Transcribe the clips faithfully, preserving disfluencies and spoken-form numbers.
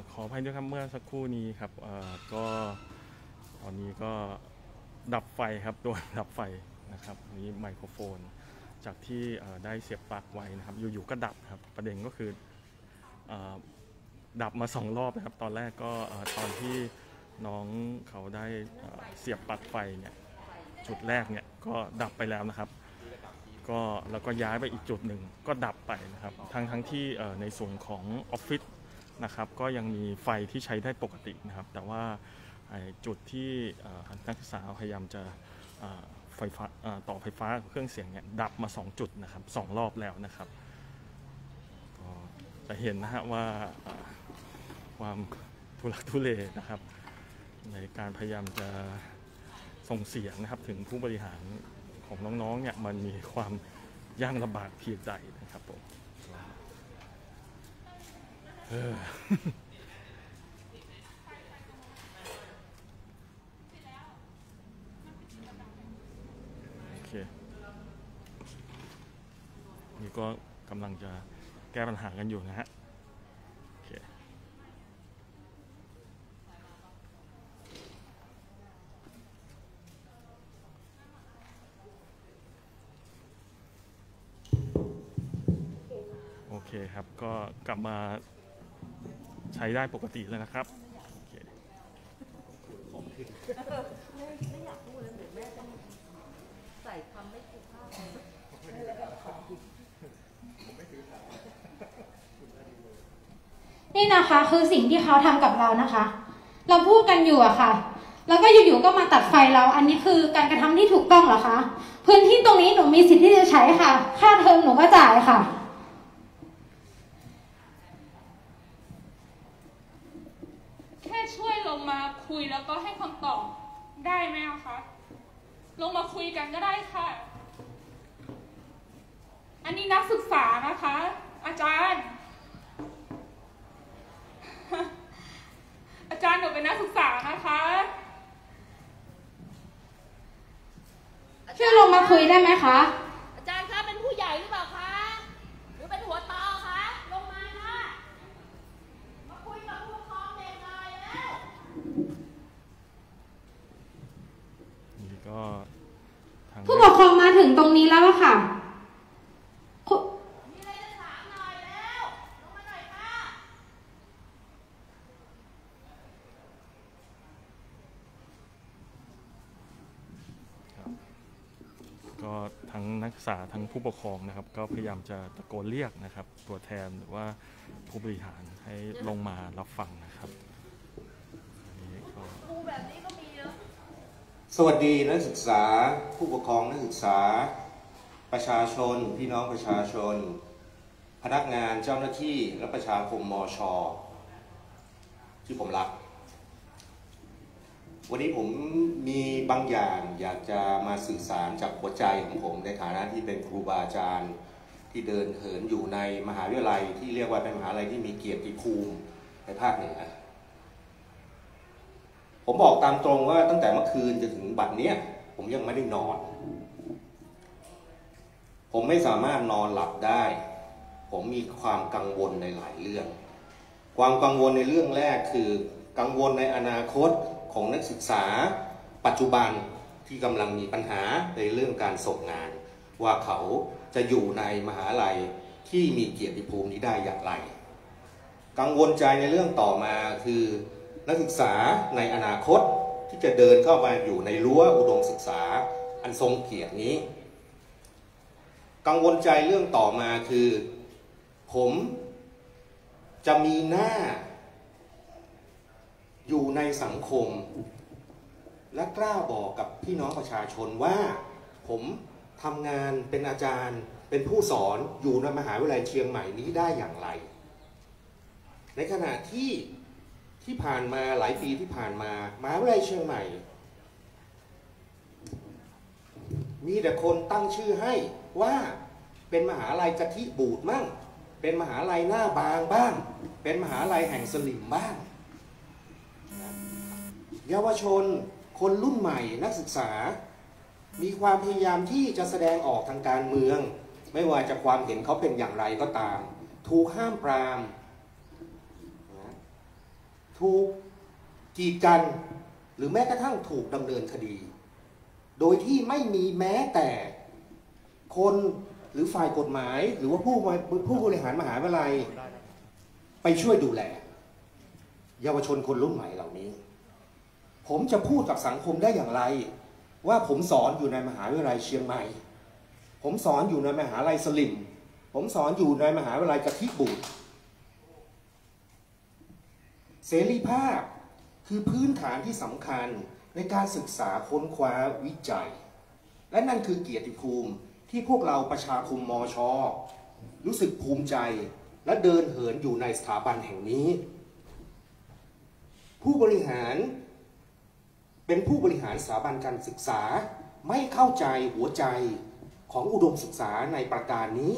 ขออภัยด้วยครับเมื่อสักครู่นี้ครับก็ตอนนี้ก็ดับไฟครับตัวดับไฟนะครับนี้ไมโครโฟนจากที่ได้เสียบปลั๊กไว้นะครับอยู่ๆก็ดับครับประเด็นก็คือดับมาสองรอบนะครับตอนแรกก็ตอนที่น้องเขาได้เสียบปลั๊กไฟเนี่ยจุดแรกเนี่ยก็ดับไปแล้วนะครับก็แล้วก็ย้ายไปอีกจุดหนึ่งก็ดับไปนะครับทั้งทั้งที่ในส่วนของออฟฟิศนะครับก็ยังมีไฟที่ใช้ได้ปกตินะครับแต่ว่าจุดที่นักศึกษาพยายามจะไฟฟ้าต่อไฟฟ้าเครื่องเสียงเนี่ยดับมาสองจุดนะครับสองรอบแล้วนะครับก็จะเห็นนะฮะว่าความทุลักทุเลนะครับในการพยายามจะส่งเสียงนะครับถึงผู้บริหารของน้องๆเนี่ยมันมีความยากลำบากเพียงใดนะครับผมโอเคนี่ก็กำลังจะแก้ปัญหากันอยู่นะฮะโอเคโอเคครับก็กลับมาใช้ได้ปกติแล้วนะครับโอเคไม่อยากพูดเลยเดี๋ยวแม่ต้องใส่คำไม่สุภาพนี่นะคะคือสิ่งที่เขาทำกับเรานะคะเราพูดกันอยู่อะค่ะแล้วก็อยู่ๆก็มาตัดไฟเราอันนี้คือการกระทำที่ถูกต้องเหรอคะพื้นที่ตรงนี้หนูมีสิทธิ์ที่จะใช้ค่ะค่าเทอมหนูก็จ่ายค่ะแค่ช่วยลงมาคุยแล้วก็ให้คำตอบได้ไหมคะลงมาคุยกันก็ได้ค่ะอันนี้นักศึกษานะคะอาจารย์อาจารย์หนูเป็นนักศึกษานะคะช่วยลงมาคุยได้ไหมคะอาจารย์คะเป็นผู้ใหญ่หรือเปล่าคะหรือเป็นหัวตอคะลงมาค่ะมาคุยกับผู้ปกครองเด็กหน่อยแล้วนี่ก็ผู้ปกครองมาถึงตรงนี้แล้วค่ะมีอะไรจะถามหน่อยแล้วลงมาหน่อยค่ะก็ทั้งนักศึกษาทั้งผู้ปกครองนะครับก็พยายามจะตะโกนเรียกนะครับตัวแทนหรือว่าผู้บริหารให้ลงมารับฟังนะครับครูแบบนี้ก็มีเยอะสวัสดีนักศึกษาผู้ปกครองนักศึกษาประชาชนพี่น้องประชาชนพนักงานเจ้าหน้าที่และประชาคมมช.ที่ผมรักวันนี้ผมมีบางอย่างอยากจะมาสื่อสารจากหัวใจของผมในฐานะที่เป็นครูบาอาจารย์ที่เดินเหินอยู่ในมหาวิทยาลัยที่เรียกว่าเป็นมหาวิทยาลัยที่มีเกียรติภูมิในภาคเหนือผมบอกตามตรงว่าตั้งแต่เมื่อคืนจนถึงบัดนี้ผมยังไม่ได้นอนผมไม่สามารถนอนหลับได้ผมมีความกังวลในหลายเรื่องความกังวลในเรื่องแรกคือกังวลในอนาคตของนักศึกษาปัจจุบันที่กำลังมีปัญหาในเรื่องการส่งงานว่าเขาจะอยู่ในมหาลัยที่มีเกียรติภูมินี้ได้อย่างไรกังวลใจในเรื่องต่อมาคือนักศึกษาในอนาคตที่จะเดินเข้ามาอยู่ในรั้วอุดมศึกษาอันทรงเกียรตินี้กังวลใจเรื่องต่อมาคือผมจะมีหน้าอยู่ในสังคมและกล้าบอกกับพี่น้องประชาชนว่าผมทำงานเป็นอาจารย์เป็นผู้สอนอยู่ในมหาวิทยาลัยเชียงใหม่นี้ได้อย่างไรในขณะที่ที่ผ่านมาหลายปีที่ผ่านมามหาวิทยาลัยเชียงใหม่มีแต่คนตั้งชื่อให้ว่าเป็นมหาลัยกะทิบูดมั่งเป็นมหาลัยหน้าบางบ้างเป็นมหาลัยแห่งสลิมบ้างเยาวชนคนรุ่นใหม่นักศึกษามีความพยายามที่จะแสดงออกทางการเมืองไม่ว่าจะความเห็นเขาเป็นอย่างไรก็ตามถูกห้ามปรามถูกกีดกันหรือแม้กระทั่งถูกดำเนินคดีโดยที่ไม่มีแม้แต่คนหรือฝ่ายกฎหมายหรือว่าผู้ผู้บริหารมหาวิทยาลัยไปช่วยดูแลเยาวชนคนรุ่นใหม่เหล่านี้ผมจะพูดกับสังคมได้อย่างไรว่าผมสอนอยู่ในมหาวิทยาลัยเชียงใหม่ผมสอนอยู่ในมหาวิทยาลัยสลิมผมสอนอยู่ในมหาวิทยาลัยกะทิบูรณ์เสรีภาพคือพื้นฐานที่สำคัญในการศึกษาค้นคว้าวิจัยและนั่นคือเกียรติภูมิที่พวกเราประชาคมมช.รู้สึกภูมิใจและเดินเหินอยู่ในสถาบันแห่งนี้ผู้บริหารเป็นผู้บริหารสถาบันการศึกษาไม่เข้าใจหัวใจของอุดมศึกษาในประการนี้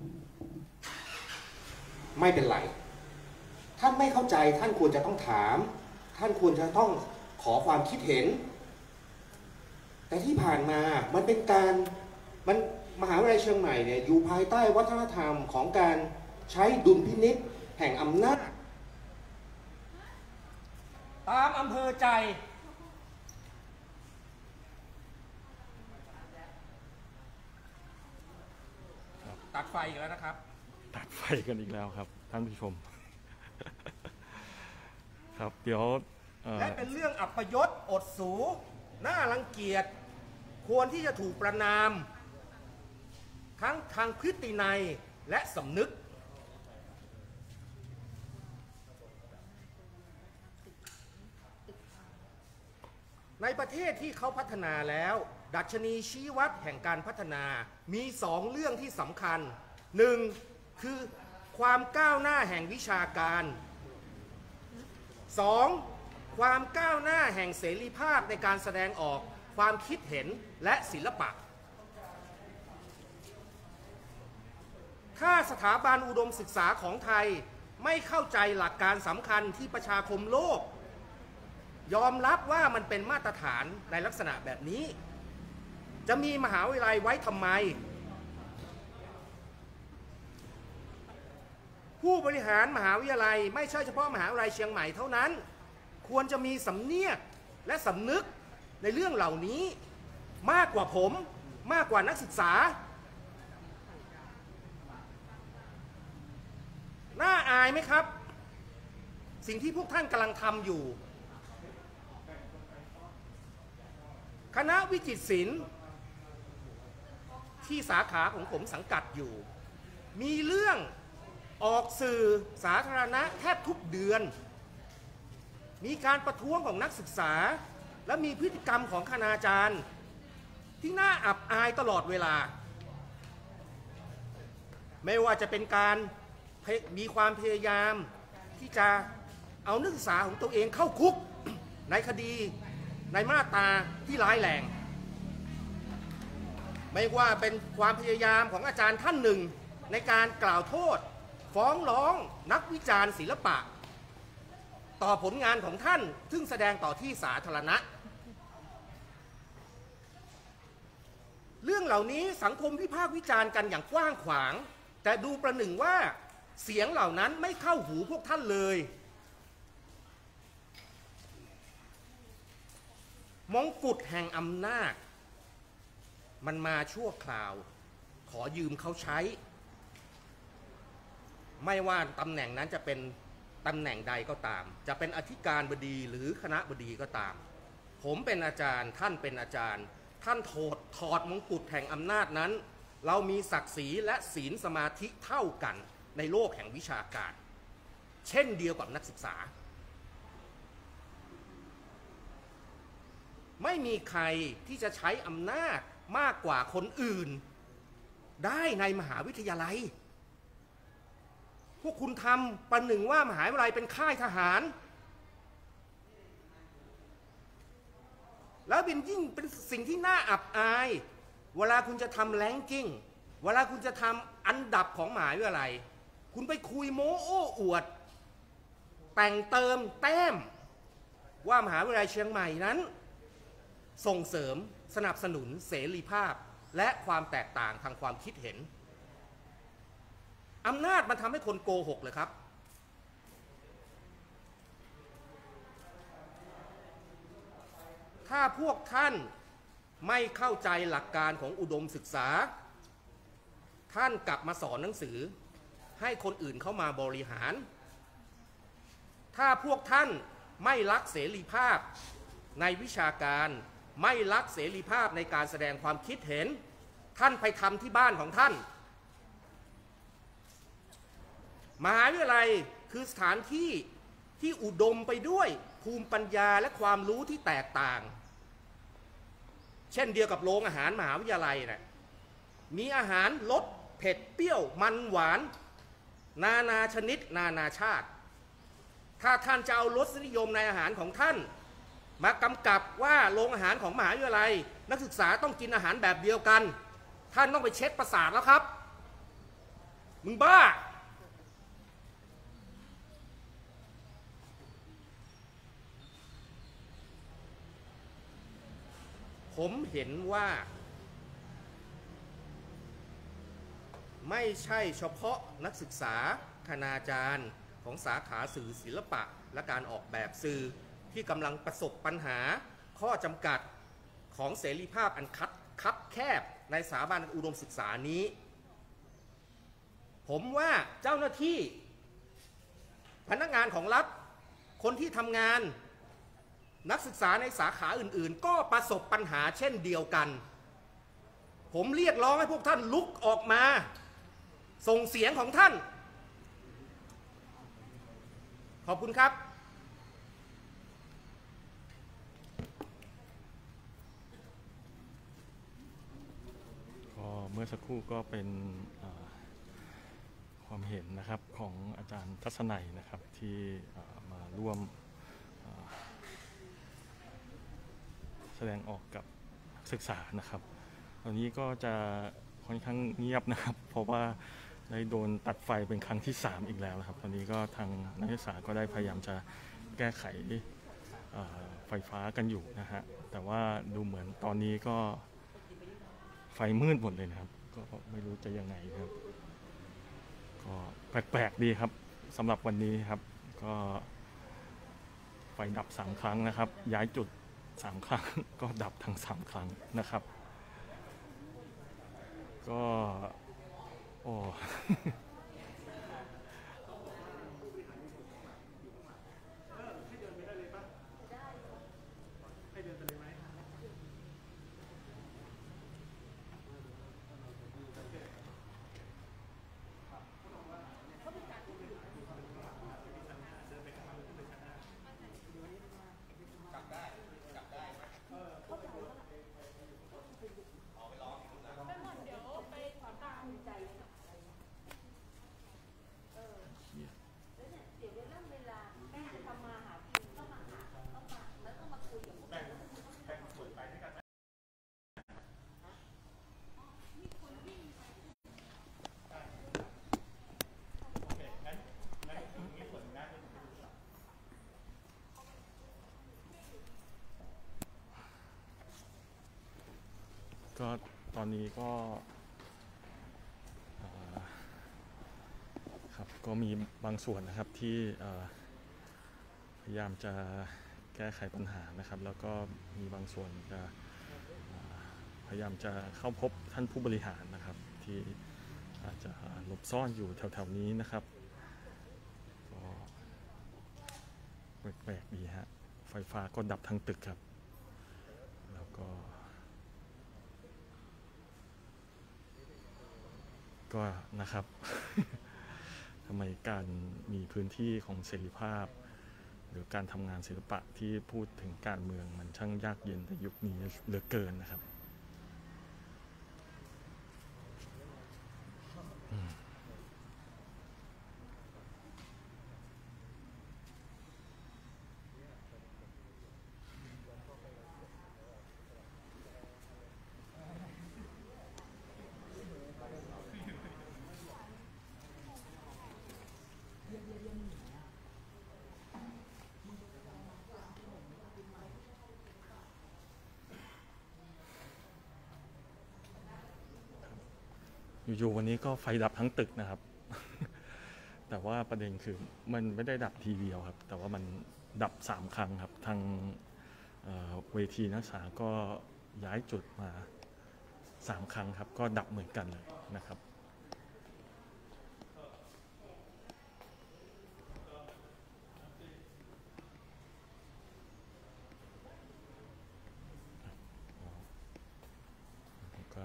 ไม่เป็นไรท่านไม่เข้าใจท่านควรจะต้องถามท่านควรจะต้องขอความคิดเห็นแต่ที่ผ่านมามันเป็นการมันมหาวิทยาลัยเชียงใหม่เนี่ยอยู่ภายใต้วัฒนธรรมของการใช้ดุลพินิจแห่งอำนาจตามอำเภอใจตัดไฟอีกแล้วนะครับตัดไฟกันอีกแล้วครับท่านผู้ชม ครับเดี๋ยวและเป็นเรื่องอัปยศอดสูน่ารังเกียจควรที่จะถูกประณามทั้งทางพฤตินัยและสำนึกในประเทศที่เขาพัฒนาแล้วดัชนีชี้วัดแห่งการพัฒนามีสองเรื่องที่สำคัญหนึ่งคือความก้าวหน้าแห่งวิชาการสองความก้าวหน้าแห่งเสรีภาพในการแสดงออกความคิดเห็นและศิลปะถ้าสถาบันอุดมศึกษาของไทยไม่เข้าใจหลักการสำคัญที่ประชาคมโลกยอมรับว่ามันเป็นมาตรฐานในลักษณะแบบนี้จะมีมหาวิทยาลัยไว้ทำไมผู้บริหารมหาวิทยาลัยไม่ใช่เฉพาะมหาวิทยาลัยเชียงใหม่เท่านั้นควรจะมีสำเนียกและสำนึกในเรื่องเหล่านี้มากกว่าผมมากกว่านักศึกษาน่าอายไหมครับสิ่งที่พวกท่านกำลังทำอยู่คณะวิจิตรศิลป์ที่สาขาของผมสังกัดอยู่มีเรื่องออกสื่อสาธารณะแทบทุกเดือนมีการประท้วงของนักศึกษาและมีพฤติกรรมของคณาจารย์ที่น่าอับอายตลอดเวลาไม่ว่าจะเป็นการมีความพยายามที่จะเอานักศึกษาของตัวเองเข้าคุกในคดีในมาตราที่ร้ายแรงไม่ว่าเป็นความพยายามของอาจารย์ท่านหนึ่งในการกล่าวโทษฟ้องร้องนักวิจารณ์ศิลปะต่อผลงานของท่านซึ่งแสดงต่อที่สาธารณะเรื่องเหล่านี้สังคมวิพากษ์วิจารณ์กันอย่างกว้างขวางแต่ดูประหนึ่งว่าเสียงเหล่านั้นไม่เข้าหูพวกท่านเลยมงกุฎแห่งอำนาจมันมาชั่วคราวขอยืมเขาใช้ไม่ว่าตำแหน่งนั้นจะเป็นตำแหน่งใดก็ตามจะเป็นอธิการบดีหรือคณะบดีก็ตามผมเป็นอาจารย์ท่านเป็นอาจารย์ท่านถอดถอดมงกุฎแห่งอำนาจนั้นเรามีศักดิ์ศรีและศีลสมาธิเท่ากันในโลกแห่งวิชาการเช่นเดียวกับนักศึกษาไม่มีใครที่จะใช้อำนาจมากกว่าคนอื่นได้ในมหาวิทยาลัยพวกคุณทำประหนึ่งว่ามหาวิทยาลัยเป็นค่ายทหารแล้วเป็นยิ่งเป็นสิ่งที่น่าอับอายเวลาคุณจะทำแรงกิ้งเวลาคุณจะทำอันดับของมหาวิทยาลัยคุณไปคุยโม้โอ้อวดแต่งเติมแต้มว่ามหาวิทยาลัยเชียงใหม่นั้นส่งเสริมสนับสนุนเสรีภาพและความแตกต่างทางความคิดเห็นอำนาจมันทำให้คนโกหกเลยครับถ้าพวกท่านไม่เข้าใจหลักการของอุดมศึกษาท่านกลับมาสอนหนังสือให้คนอื่นเข้ามาบริหารถ้าพวกท่านไม่รักเสรีภาพในวิชาการไม่รักเสรีภาพในการแสดงความคิดเห็นท่านไปทำที่บ้านของท่านมหาวิทยาลัยคือสถานที่ที่อุดมไปด้วยภูมิปัญญาและความรู้ที่แตกต่างเช่นเดียวกับโรงอาหารมหาวิทยาลัยนะมีอาหารรสเผ็ดเปรี้ยวมันหวานนานาชนิดนานาชาติถ้าท่านจะเอารสนิยมในอาหารของท่านมากำกับว่าโรงอาหารของมหาวิทยาลัยนักศึกษาต้องกินอาหารแบบเดียวกันท่านต้องไปเช็คประสาทแล้วครับมึงบ้าผมเห็นว่าไม่ใช่เฉพาะนักศึกษาคณาจารย์ของสาขาสื่อศิลปะและการออกแบบสื่อที่กำลังประสบปัญหาข้อจำกัดของเสรีภาพอันคับคับแคบในสถาบันอุดมศึกษานี้ผมว่าเจ้าหน้าที่พนักงานของรัฐคนที่ทำงานนักศึกษาในสาขาอื่นๆก็ประสบปัญหาเช่นเดียวกันผมเรียกร้องให้พวกท่านลุกออกมาส่งเสียงของท่านขอบคุณครับก็เมื่อสักครู่ก็เป็นความเห็นนะครับของอาจารย์ทัศนัยนะครับที่มาร่วมแสดงออกกับนักศึกษานะครับตอนนี้ก็จะค่อนข้างเงียบนะครับเพราะว่าได้โดนตัดไฟเป็นครั้งที่สามอีกแล้วนะครับตอนนี้ก็ทางนักศึกษาก็ได้พยายามจะแก้ไขไฟฟ้ากันอยู่นะฮะแต่ว่าดูเหมือนตอนนี้ก็ไฟมืดหมดเลยนะครับก็ไม่รู้จะยังไงครับก็แปลกๆดีครับสำหรับวันนี้ครับก็ไฟดับสามครั้งนะครับย้ายจุดสามครั้งก็ดับทั้งสามครั้งนะครับก็โอ้ก็ตอนนี้ก็ครับก็มีบางส่วนนะครับที่พยายามจะแก้ไขปัญหานะครับแล้วก็มีบางส่วนจะพยายามจะเข้าพบท่านผู้บริหารนะครับที่อาจจะหลบซ่อนอยู่แถวๆนี้นะครับก็แปลกๆดีฮะไฟฟ้าก็ดับทั้งตึกครับแล้วก็ก็นะครับ ทำไมการมีพื้นที่ของเสรีภาพหรือการทำงานศิลปะที่พูดถึงการเมืองมันช่างยากเย็นในยุคนี้เหลือเกินนะครับอยู่ๆวันนี้ก็ไฟดับทั้งตึกนะครับ แต่ว่าประเด็นคือมันไม่ได้ดับทีเดียวครับแต่ว่ามันดับสามครั้งครับทางเอ่อเวทีนักศึกษาก็ย้ายจุดมาสามครั้งครับก็ดับเหมือนกันเลยนะครับก็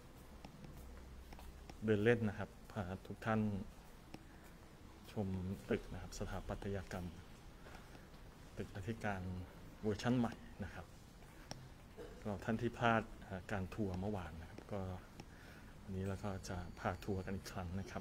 เดินเล่นนะครับพาทุกท่านชมตึกนะครับสถาปัตยกรรมตึกอธิการเวอร์ชั่นใหม่นะครับก็ท่านที่พลาดการทัวร์เมื่อวานนะครับก็วันนี้เราก็จะพาทัวร์กันอีกครั้งนะครับ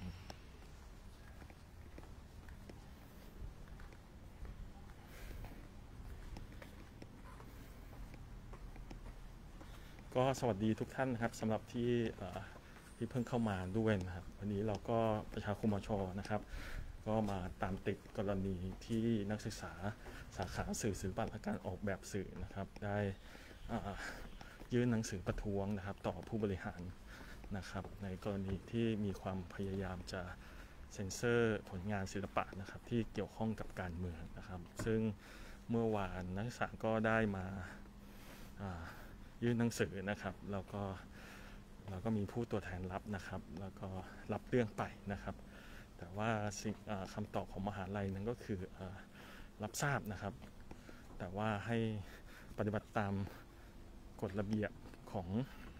ก็สวัสดีทุกท่านนะครับสำหรับที่ที่เพิ่งเข้ามาด้วยนะครับวันนี้เราก็ประชาคมช.นะครับก็มาตามติดกรณีที่นักศึกษาสาขาสื่อศิลปะและการออกแบบสื่อนะครับได้ยื่นหนังสือประท้วงนะครับต่อผู้บริหารนะครับในกรณีที่มีความพยายามจะเซ็นเซอร์ผลงานศิลปะนะครับที่เกี่ยวข้องกับการเมืองนะครับซึ่งเมื่อวานนักศึกษาก็ได้มายื่นหนังสือนะครับแล้วก็เราก็มีผู้ตัวแทนรับนะครับแล้วก็รับเรื่องไปนะครับแต่ว่าคำตอบของมหาลัยนั้นก็คือรับทราบนะครับแต่ว่าให้ปฏิบัติตามกฎระเบียบของ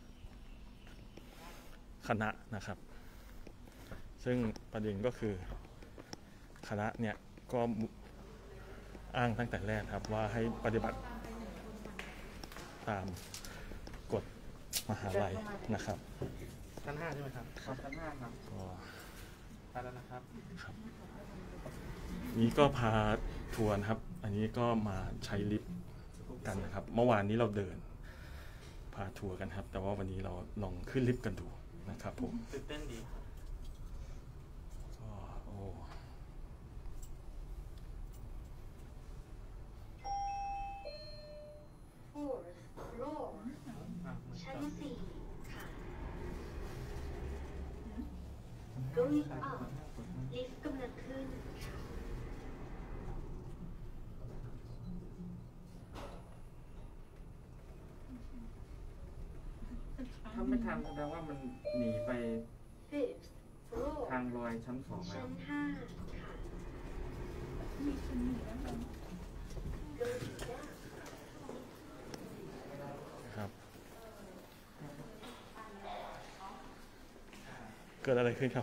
คณะนะครับซึ่งประเด็นก็คือคณะเนี่ยก็อ้างตั้งแต่แรกครับว่าให้ปฏิบัติตามกฎมหาลัยนะครับชั้นห้าใช่ไหมครับชั้นห้าครับก็ไปแล้วนะครับครับนี้ก็พาทัวร์ครับอันนี้ก็มาใช้ลิฟต์กันนะครับเมื่อวานนี้เราเดินพาทัวร์กันครับแต่ว่าวันนี้เราลองขึ้นลิฟต์กันดูนะครับผมตื่นเต้นดีก็โอ้ชั้นสี่ค่ะ going up ลิฟต์กำลังขึ้นถ้าไม่ทันแสดงว่ามันหนีไปทางลอยชั้นสองแล้วชั้นห้าค่ะครับเกิดอะไรขึ้นครับ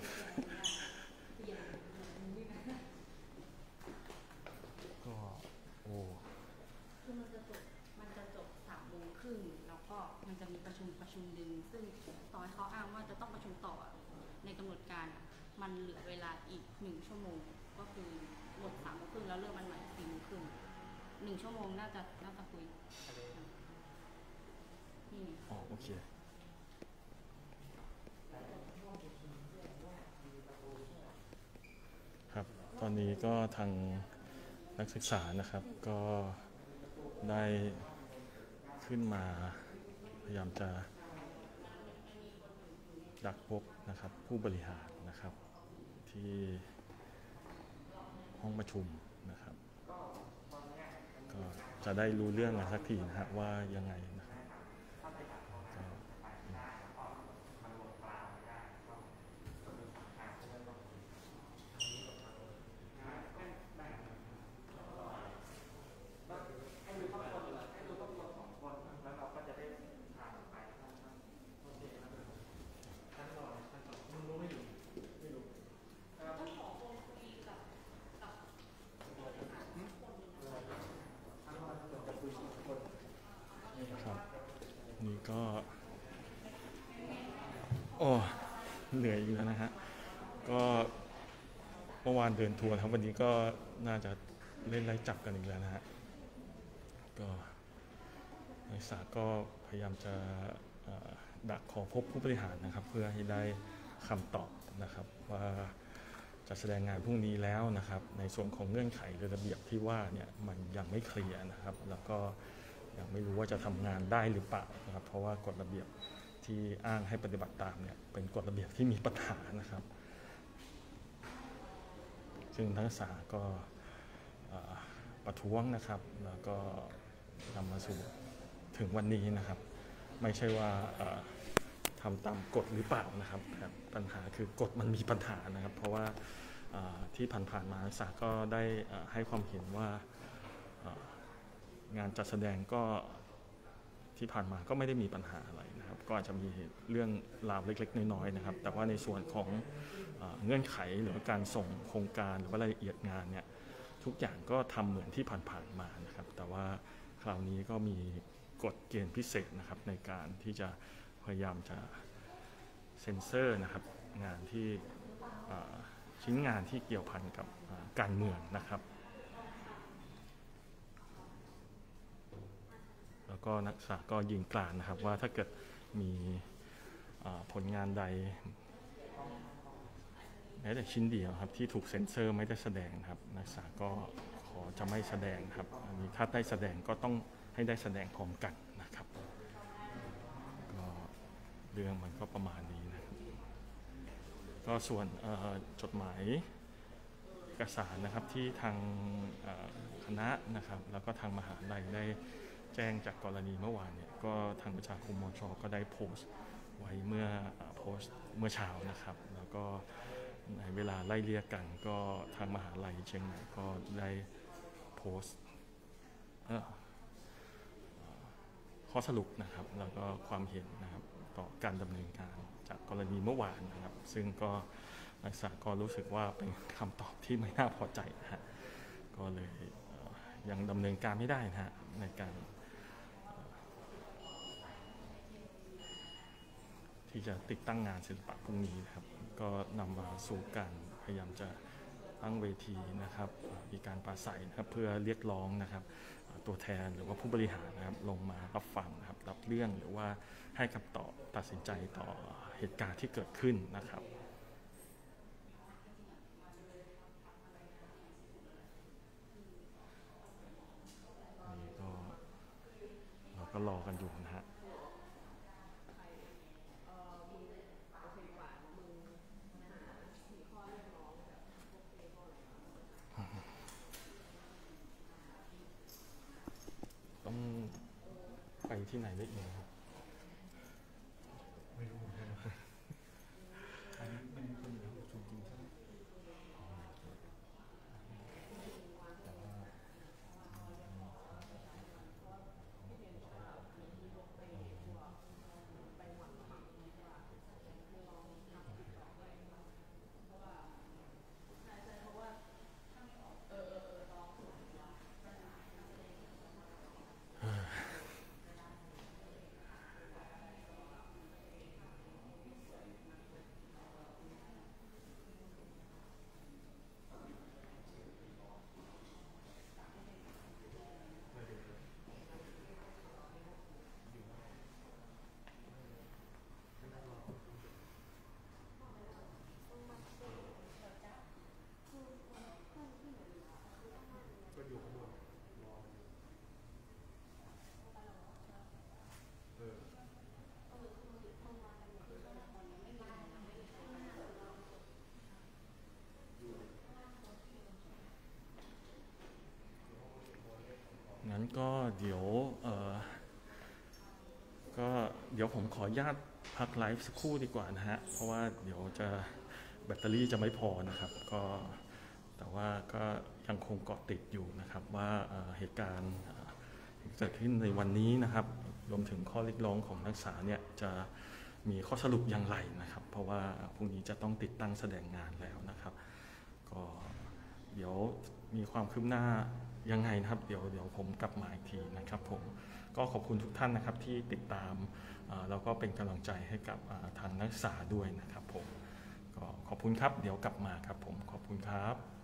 ก็โอ้คือมันจะจบมันจะจบสามโมงครึ่งแล้วก็มันจะมีประชุมประชุมหนึ่งซึ่งตอนเขาอ้างว่าจะต้องประชุมต่อในกำหนดการมันเหลือเวลาอีกหนึ่งชั่วโมงก็คือหมดสามโมงครึ่งแล้วเริ่มมันใหม่สี่โมงครึ่งหนึ่งชั่วโมงน่าจะน่าจะคุยอ๋อโอเคครับตอนนี้ก็ทางนักศึกษานะครับก็ได้ขึ้นมาพยายามจะดักพบนะครับผู้บริหารนะครับที่ห้องประชุมนะครับก็จะได้รู้เรื่องกันสักทีนะครับว่ายังไงนะครับนี่ก็โอ้เหนื่อยอยู่แล้วนะฮะก็เมื่อวานเดินทัวร์ครับวันนี้ก็น่าจะเล่นไล่จับกันอีกแล้วนะฮะก็นักศึกษาก็พยายามจะดักขอพบผู้บริหารนะครับเพื่อให้ได้คำตอบนะครับว่าจะแสดงงานพรุ่งนี้แล้วนะครับในส่วนของเงื่อนไขหรือระเบียบที่ว่าเนี่ยมันยังไม่เคลียร์นะครับแล้วก็ยังไม่รู้ว่าจะทำงานได้หรือเปล่านะครับเพราะว่ากฎระเบียบที่อ้างให้ปฏิบัติตามเนี่ยเป็นกฎระเบียบที่มีปัญหานะครับซึ่งนักศึกษาก็ประท้วงนะครับแล้วก็นำมาสู่ถึงวันนี้นะครับไม่ใช่ว่าทำตามกฎหรือเปล่านะครับแต่ปัญหาคือกฎมันมีปัญหานะครับเพราะว่าที่ผ่านๆมานักศึกษาก็ได้ให้ความเห็นว่างานจัดแสดงก็ที่ผ่านมาก็ไม่ได้มีปัญหาอะไรนะครับก็อาจจะมีเรื่องราวเล็กๆน้อยๆนะครับแต่ว่าในส่วนของเงื่อนไขหรือการส่งโครงการหรือว่ารายละเอียดงานเนี่ยทุกอย่างก็ทำเหมือนที่ผ่านๆมานะครับแต่ว่าคราวนี้ก็มีกฎเกณฑ์พิเศษนะครับในการที่จะพยายามจะเซ็นเซอร์นะครับงานที่ชิ้นงานที่เกี่ยวพันกับการเมืองนะครับแล้วก็นักศึกษาก็ยิงกลานนะครับว่าถ้าเกิดมีผลงานใดแม้แต่ชิ้นเดียวครับที่ถูกเซ็นเซอร์ไม่ได้แสดงครับนักศึกษาก็ขอจะไม่แสดงครับอันนี้ถ้าได้แสดงก็ต้องให้ได้แสดงพร้อมกันนะครับก็เรื่องมันก็ประมาณนี้นะก็ส่วนจดหมายเอกสารนะครับที่ทางคณะนะครับแล้วก็ทางมหาลัยได้แจ้งจากกรณีเมื่อวานเนี่ยก็ทางประชาคมมช.ก็ได้โพสต์ไว้เมื่อโพสต์เมื่อเช้านะครับแล้วก็ในเวลาไล่เลี่ยกันก็ทางมหาลัยเชียงใหม่ก็ได้โพสต์ข้อสรุปนะครับแล้วก็ความเห็นนะครับต่อการดำเนินการจากกรณีเมื่อวานนะครับซึ่งก็นักศึกษาก็รู้สึกว่าเป็นคำตอบที่ไม่น่าพอใจนะฮะก็เลยยังดำเนินการไม่ได้นะฮะในการที่จะติดตั้งงานศิลปะพวกนี้นะครับก็นำมาสู่การพยายามจะตั้งเวทีนะครับมีการปราศัยนะครับเพื่อเรียกร้องนะครับตัวแทนหรือว่าผู้บริหารนะครับลงมารับฟังนะครับรับเรื่องหรือว่าให้คำตอบตัดสินใจต่อเหตุการณ์ที่เกิดขึ้นนะครับนี่ก็เราก็รอกันอยู่นะฮะต้องไปที่ไหนได้อีกครับไม่รู้อันนี้เป็นเป็นเรื่องประชุมจริงใช่ไหมงั้นก็เดี๋ยวเอ่อก็เดี๋ยวผมขออนุญาตพักไลฟ์สักครู่ดีกว่านะฮะเพราะว่าเดี๋ยวจะแบตเตอรี่จะไม่พอนะครับก็แต่ว่าก็ยังคงเกาะติดอยู่นะครับว่าเหตุการณ์เกิดขึ้นในวันนี้นะครับรวมถึงข้อเรียกร้องของนักศึกษาเนี่ยจะมีข้อสรุปอย่างไรนะครับเพราะว่าพรุ่งนี้จะต้องติดตั้งแสดงงานแล้วนะครับก็เดี๋ยวมีความคืบหน้ายังไงนะครับเดี๋ยวเดี๋ยวผมกลับมาอีกทีนะครับผมก็ขอบคุณทุกท่านนะครับที่ติดตามแล้วก็เป็นกำลังใจให้กับทางนักศึกษาด้วยนะครับผมก็ขอบคุณครับเดี๋ยวกลับมาครับผมขอบคุณครับ